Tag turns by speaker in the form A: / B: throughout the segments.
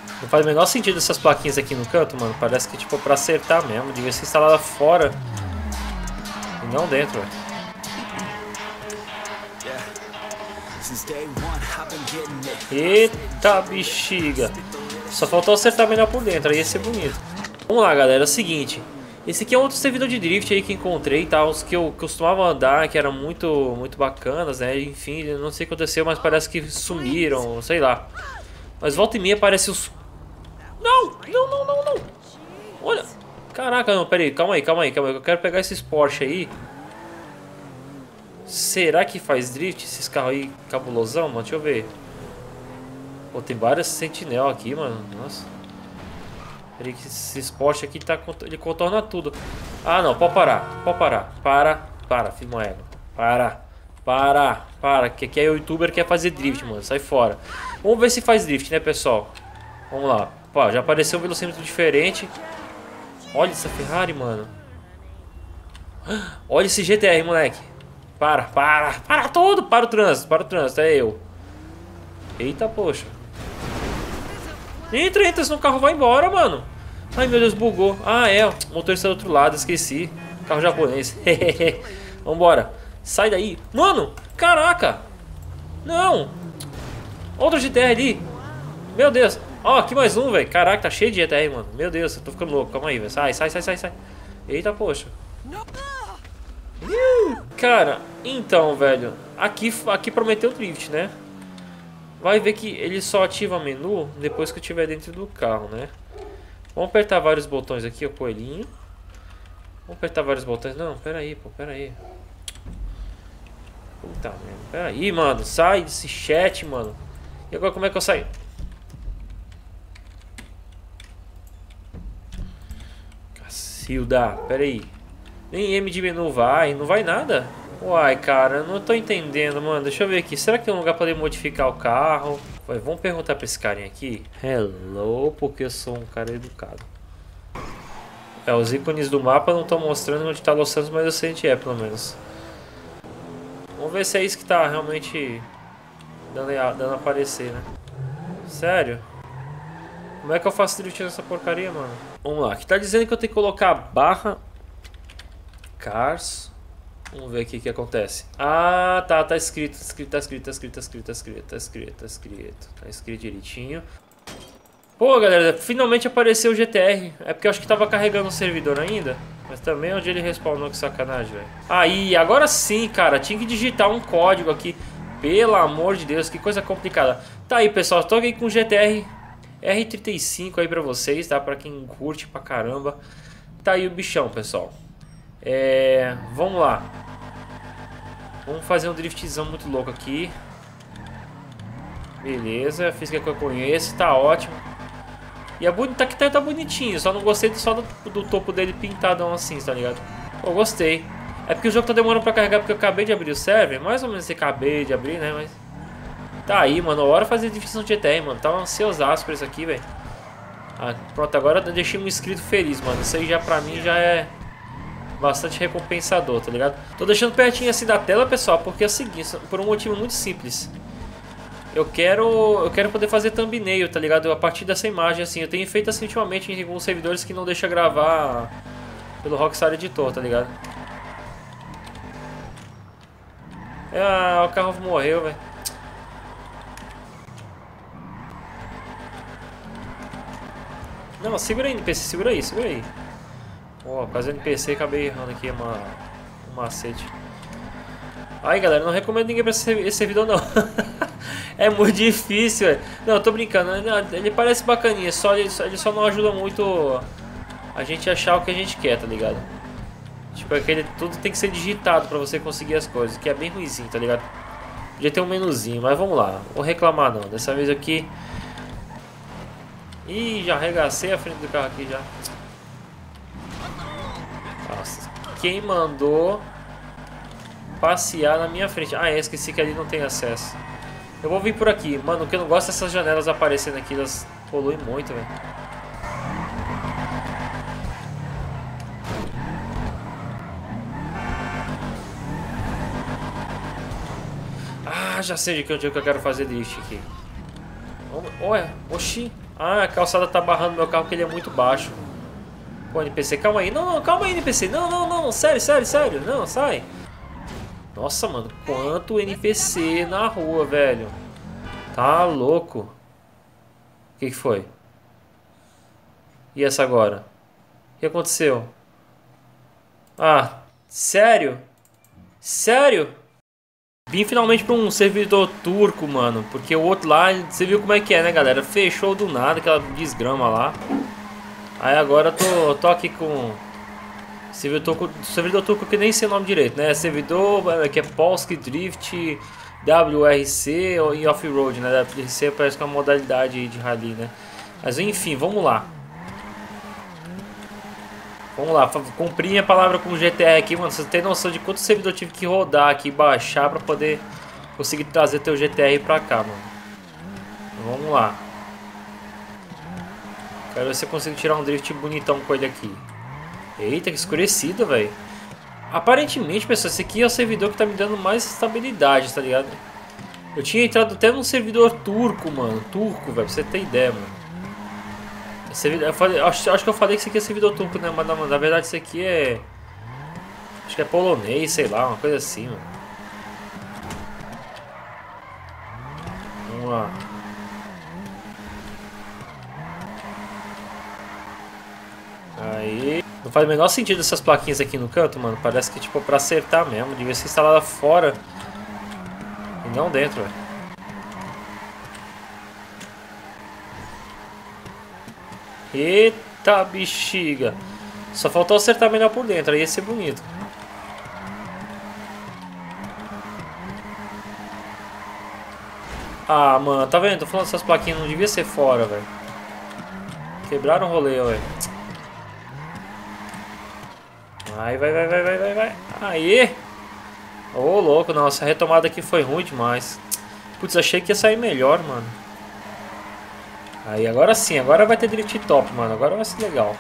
A: Não faz o menor sentido essas plaquinhas aqui no canto, mano. Parece que, tipo, pra acertar mesmo. Devia ser instalada fora e não dentro, velho. Eita bexiga. Só faltou acertar melhor por dentro, aí ia ser bonito. Vamos lá, galera, é o seguinte. Esse aqui é outro servidor de drift aí que encontrei, tá? Os que eu costumava andar, que eram muito bacanas, né? Enfim, não sei o que aconteceu, mas parece que sumiram, sei lá. Mas volta e meia aparece os... Não! Olha! Caraca, não, pera aí, calma aí. Eu quero pegar esses Porsche aí. Será que faz drift esses carros aí cabulosão, mano? Deixa eu ver. Pô, tem várias sentinel aqui, mano. Nossa. Peraí que esse Porsche aqui tá... Ele contorna tudo. Ah, não, pode parar. Para, filho moego. Para. Que aqui é o youtuber que quer fazer drift, mano. Sai fora. Vamos ver se faz drift, né, pessoal? Vamos lá. Pô, já apareceu um velocímetro diferente. Olha essa Ferrari, mano. Olha esse GTR, moleque. Para tudo. Para o trânsito, é eu. Eita, poxa. Entra, senão o carro vai embora, mano. Ai, meu Deus, bugou. Ah, é, o motorista do outro lado, esqueci. Carro japonês. Vambora. Sai daí. Mano, caraca. Não. Outro GTR ali. Meu Deus. Ó, aqui mais um, velho. Caraca, tá cheio de GTR, mano. Meu Deus, eu tô ficando louco. Calma aí, velho. Sai. Eita, poxa. Cara, então, velho. Aqui prometeu drift, né? Vai ver que ele só ativa o menu depois que eu estiver dentro do carro, né? Vamos apertar vários botões aqui, ó, coelhinho. Vamos apertar vários botões. Não, pera aí. Puta merda. Pera aí, mano. Sai desse chat, mano. E agora como é que eu saio? Cacilda, pera aí. Nem M de menu vai, não vai nada. Uai, cara, eu não tô entendendo, mano. Deixa eu ver aqui. Será que tem um lugar pra poder modificar o carro? Vai, vamos perguntar pra esse carinha aqui. Hello, porque eu sou um cara educado. É, os ícones do mapa não estão mostrando onde tá Los Santos, mas eu sei onde é, pelo menos. Vamos ver se é isso que tá realmente dando a aparecer, né? Sério? Como é que eu faço drift nessa porcaria, mano? Vamos lá. Aqui tá dizendo que eu tenho que colocar barra cars. Vamos ver aqui o que acontece. Ah, tá escrito. Tá escrito direitinho. Pô, galera, finalmente apareceu o GTR. É porque eu acho que tava carregando o servidor ainda. Mas também onde ele respawnou, que sacanagem, velho. Aí, agora sim, cara. Tinha que digitar um código aqui. Pelo amor de Deus, que coisa complicada. Tá aí, pessoal. Tô aqui com o GTR R35 aí pra vocês, tá? Pra quem curte pra caramba. Tá aí o bichão, pessoal. Vamos lá. Vamos fazer um driftzão muito louco aqui. Beleza, fiz o que eu conheço, tá ótimo. E tá bonitinho, só não gostei só do topo dele pintadão assim, tá ligado? Pô, gostei. É porque o jogo tá demorando pra carregar, porque eu acabei de abrir o server. Mais ou menos eu acabei de abrir, né, mas... Tá aí, mano, hora de fazer driftzão de GTR, mano. Tava ansiosaço por isso aqui, velho. Ah, pronto, agora eu deixei um inscrito feliz, mano. Isso aí já pra mim já é... bastante recompensador, tá ligado? Tô deixando pertinho assim da tela, pessoal, porque é o seguinte, por um motivo muito simples. Eu quero poder fazer thumbnail, tá ligado? A partir dessa imagem, assim. Eu tenho feito assim ultimamente em alguns servidores que não deixa gravar pelo Rockstar Editor, tá ligado? Ah, o carro morreu, velho. Não, segura aí, NPC, segura aí. Ó, quase NPC, acabei errando aqui um macete. Aí, galera, não recomendo ninguém pra esse servidor, não. É muito difícil, velho. Não, eu tô brincando. Ele parece bacaninha, ele só não ajuda muito a gente achar o que a gente quer, tá ligado? Tipo, tudo tem que ser digitado pra você conseguir as coisas, que é bem ruimzinho, tá ligado? Podia ter um menuzinho, mas vamos lá. Vou reclamar não. Dessa vez aqui... Ih, já arregacei a frente do carro aqui já. Nossa, quem mandou passear na minha frente? Ah, esqueci que ali não tem acesso. Eu vou vir por aqui. Mano, o que eu não gosto dessas janelas aparecendo aqui, elas poluem muito, velho. Ah, já sei de onde é que eu quero fazer drift aqui. Olha, oxi. Ah, a calçada tá barrando meu carro porque ele é muito baixo. Pô, NPC, calma aí. Não, não, calma aí, NPC. Não, não, não. Sério, sério, sério. Não, sai. Nossa, mano. Quanto NPC na rua, velho. Tá louco. O que que foi? E essa agora? O que aconteceu? Ah, sério? Sério? Vim finalmente pra um servidor turco, mano. Porque o outro lá, você viu como é que é, né, galera? Fechou do nada aquela desgrama lá. Aí agora eu tô aqui com servidor turco que nem sei o nome direito, né? Servidor que é Polski Drift WRC e Off-Road, né? WRC parece que é uma modalidade de rally, né? Mas enfim, vamos lá. Vamos lá, cumpri minha palavra com o GTR aqui, mano. Você tem noção de quanto servidor eu tive que rodar aqui, baixar pra poder conseguir trazer teu GTR pra cá, mano. Então, vamos lá. Quero ver se eu consigo tirar um drift bonitão com ele aqui. Eita, que escurecido, velho. Aparentemente, pessoal, esse aqui é o servidor que tá me dando mais estabilidade, tá ligado? Eu tinha entrado até num servidor turco, mano. Turco, velho, pra você ter ideia, mano. Acho que eu falei que esse aqui é servidor turco, né? Mas na verdade isso aqui é... Acho que é polonês, sei lá, uma coisa assim, mano. Vamos lá. Aí... Não faz o menor sentido essas plaquinhas aqui no canto, mano. Parece que tipo pra acertar mesmo. Devia ser instalada fora e não dentro, velho. Eita bexiga. Só faltou acertar melhor por dentro, aí ia ser bonito. Ah, mano, tá vendo? Tô falando essas plaquinhas não devia ser fora, velho. Quebraram o rolê, velho. Vai, vai, vai, vai, vai, vai, vai. Aí. Ô, louco, não, essa retomada aqui foi ruim demais. Putz, achei que ia sair melhor, mano. Aí, agora sim, agora vai ter drift top, mano. Agora vai ser legal.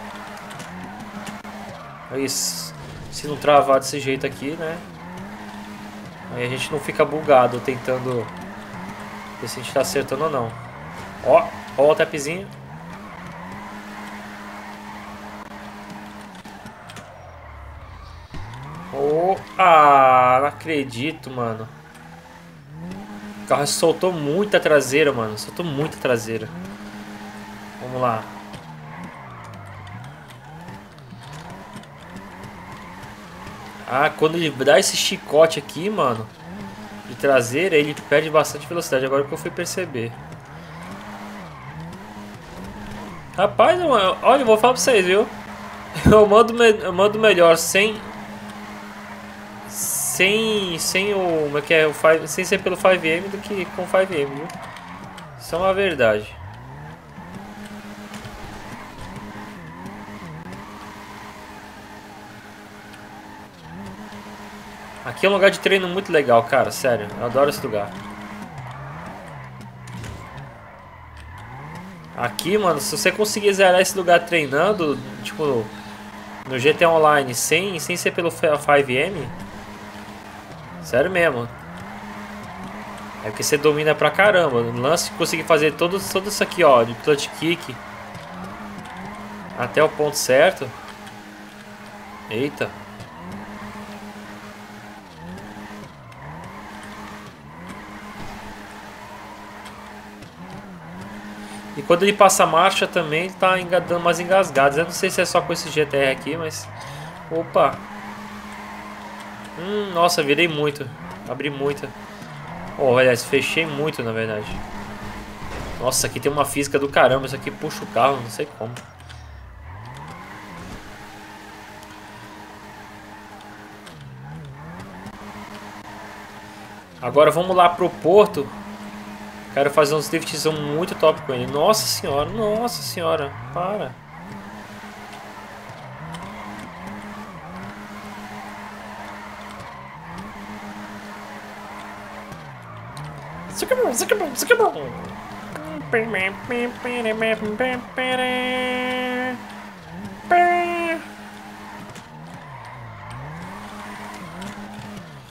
A: Isso. Se não travar desse jeito aqui, né? Aí a gente não fica bugado tentando ver se a gente tá acertando ou não. Ó, ó o tapzinho. Oh, ah, não acredito, mano. O carro soltou muita traseira, mano. Soltou muita traseira. Vamos lá. Ah, quando ele dá esse chicote aqui, mano, de traseira, ele perde bastante velocidade. Agora que eu fui perceber. Rapaz, olha, eu vou falar pra vocês, viu? Eu mando melhor sem o, como é que é, sem ser pelo 5M do que com 5M, viu? Isso é uma verdade. Aqui é um lugar de treino muito legal, cara, sério, eu adoro esse lugar. Aqui, mano, se você conseguir zerar esse lugar treinando, tipo, no GTA Online, sem ser pelo 5M, sério mesmo. É porque você domina pra caramba. O lance de conseguir fazer todo isso aqui, ó, de clutch kick até o ponto certo. Eita. E quando ele passa a marcha também, ele tá dando umas engasgadas. Eu não sei se é só com esse GTR aqui, mas... Opa! Nossa, virei muito. Abri muito. Oh, aliás, fechei muito, na verdade. Nossa, aqui tem uma física do caramba. Isso aqui puxa o carro, não sei como. Agora vamos lá pro porto. Quero fazer uns drifts muito top com ele. Nossa senhora, para.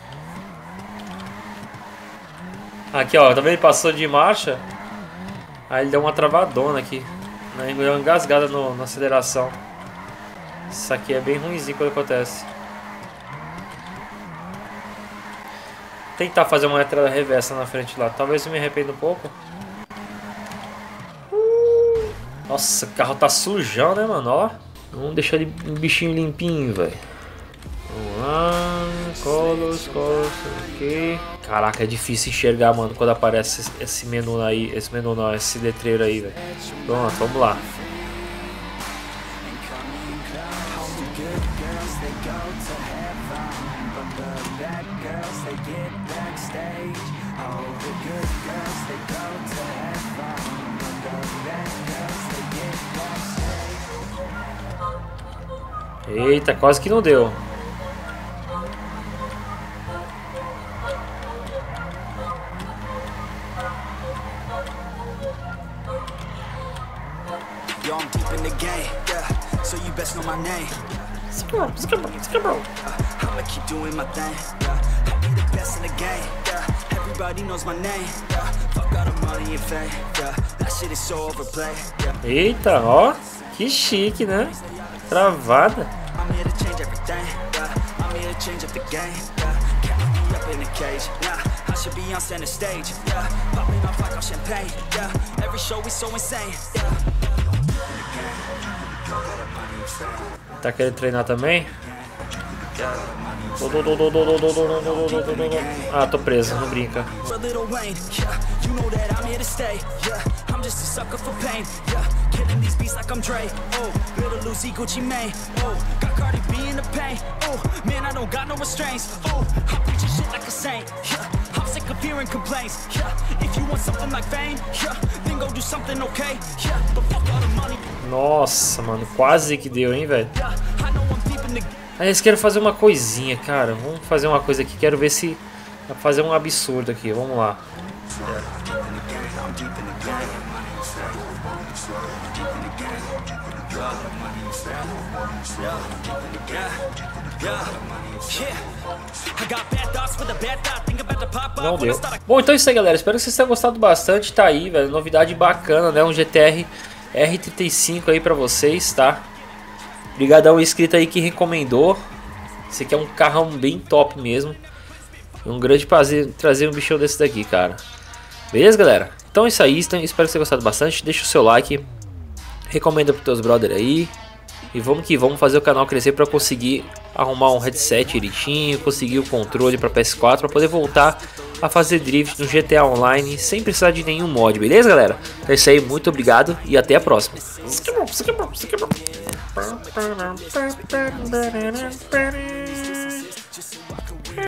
A: Aqui, ó, também passou de marcha. Aí ele deu uma travadona aqui, né? Deu uma engasgada na aceleração. Isso aqui é bem ruimzinho quando acontece. Tentar fazer uma entrada reversa na frente lá. Talvez eu me arrependa um pouco. Nossa, o carro tá sujão, né, mano? Ó. Vamos deixar ele um bichinho limpinho, velho. Vamos lá. Colors, ok. Caraca, é difícil enxergar, mano, quando aparece esse menu aí. Esse menu não, esse letreiro aí, velho. Pronto, vamos lá. Eita, quase que não deu.
B: Yo, I'm deep in the game, yeah. So you best know my name. I'ma keep doing my thing, yeah. I'll be the best in the game, yeah. Everybody knows my name, yeah. Fuck all the money and fame, yeah. That shit is so overplayed, yeah.
A: Eita, ó, que chique, né? Travada.
B: I'm here to change everything, yeah. I'm here to change up the game, yeah. Can't be up in the cage, nah. I should be on center stage, yeah. Popping off like I'm champagne, yeah. Every show is so insane, yeah.
A: Tá querendo treinar também? Ah, tô preso, não brinca. Nossa, mano, quase que deu, hein, velho. Aí eles querem fazer uma coisinha, cara. Vamos fazer uma coisa aqui. Quero ver se dá pra fazer um absurdo aqui. Vamos lá. Não deu. Bom, então é isso aí, galera. Espero que vocês tenham gostado bastante. Tá aí, velho. Novidade bacana, né? Um GTR R35 aí pra vocês, tá? Obrigadão inscrito aí que recomendou. Esse aqui é um carrão bem top mesmo. É um grande prazer trazer um bichão desse daqui, cara. Beleza, galera? Então é isso aí. Espero que vocês tenham gostado bastante. Deixa o seu like. Recomenda pros teus brother aí. E vamos que vamos fazer o canal crescer para conseguir arrumar um headset direitinho. Conseguir o controle para PS4. Para poder voltar a fazer drift no GTA Online sem precisar de nenhum mod. Beleza, galera? Então é isso aí. Muito obrigado. E até a próxima.